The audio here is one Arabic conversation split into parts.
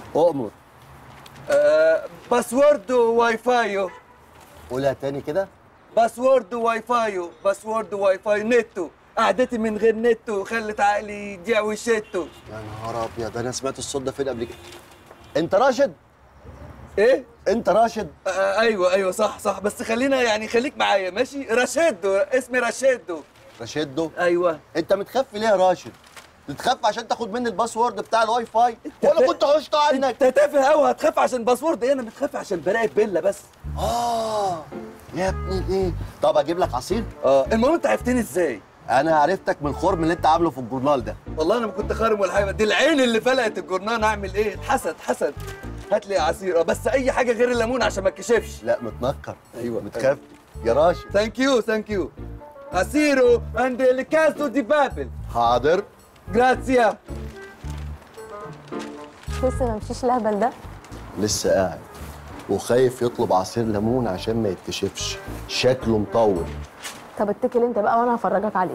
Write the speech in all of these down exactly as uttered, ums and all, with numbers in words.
اؤمر. آه باسورد واي فايو. قولها تاني كده. باسورد واي فايو، باسورد واي فاي نتو. قعدتي من غير نتو خلت عقلي يضيع وشيتو. يا نهار ابيض، انا سمعت الصوت ده فين قبل كده؟ انت راشد؟ ايه؟ انت راشد؟ آه ايوه ايوه صح صح، بس خلينا يعني خليك معايا ماشي. راشدو، اسمي راشدو. راشدو؟ ايوه. انت متخفي ليه يا راشد؟ تتخفى عشان تاخد مني الباسورد بتاع الواي فاي ولا كنت حشت عنك؟ انت تافه قوي، هتخاف عشان باسورد ايه؟ انا متخفي عشان براقب بيلا بس. اه يا ابني الايه؟ طب اجيب لك عصير؟ اه المهم انت عرفتني ازاي؟ انا عرفتك من الخرم اللي انت عامله في الجورنال ده. والله انا ما كنت خارم ولا حاجه، دي العين اللي فلقت الجرنان. اعمل ايه؟ اتحسد حسد. هات لي عصير، بس اي حاجه غير الليمون عشان ما اتكشفش. لا متنكر. ايوه متخفي يا راشد. ثانك يو ثانك يو. عصيرو عند الكاسو دي بابل. حاضر. جراتسيا. لسه ما مشيش الهبل ده؟ لسه قاعد وخايف يطلب عصير ليمون عشان ما يتكشفش، شكله مطول. طب اتكل انت بقى وانا هفرجك عليه.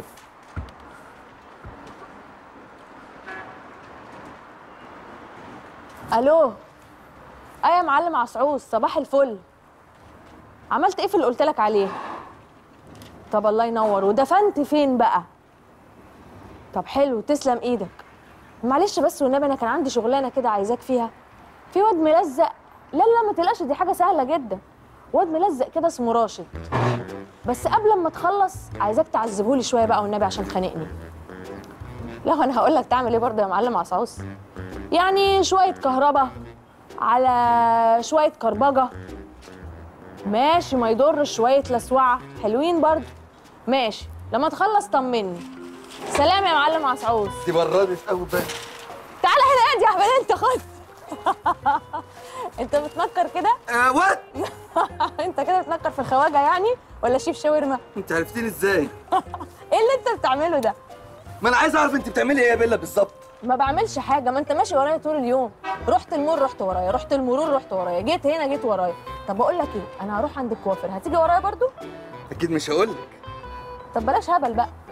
الو. ايه يا معلم عصعوص، صباح الفل. عملت ايه في اللي قلت لك عليه؟ طب الله ينور. ودفنت فين بقى؟ طب حلو، تسلم ايدك. معلش بس والنبي انا كان عندي شغلانه كده عايزاك فيها. في واد ملزق. لا لا ما تقلقش، دي حاجه سهله جدا. واد ملزق كده اسمه راشد. بس قبل ما تخلص عايزاك تعذبهولي شويه بقى والنبي عشان خانقني. لا انا هقول لك تعمل ايه برضه يا معلم عصعوص. يعني شويه كهرباء على شويه كربجه. ماشي ما يضرش، شويه لسوعه حلوين برضه. ماشي لما تخلص طمني. سلام يا معلم عصعوص. دي بردت قوي بقى. تعالى هنا يا احمد انت خد. انت بتنكر كده؟ آه وات؟ انت كده بتنكر في الخواجه يعني ولا شيف شاورما؟ انت عرفتيني ازاي؟ ايه اللي انت بتعمله ده؟ ما انا عايز اعرف انت بتعملي ايه يا بيلا بالظبط. ما بعملش حاجه، ما انت ماشي ورايا طول اليوم. رحت المول رحت ورايا، رحت المرور رحت ورايا، جيت هنا جيت ورايا. طب بقول لك ايه، انا هروح عند الكوافير، هتيجي ورايا برضو؟ اكيد مش هقول لك. طب بلاش هبل بقى.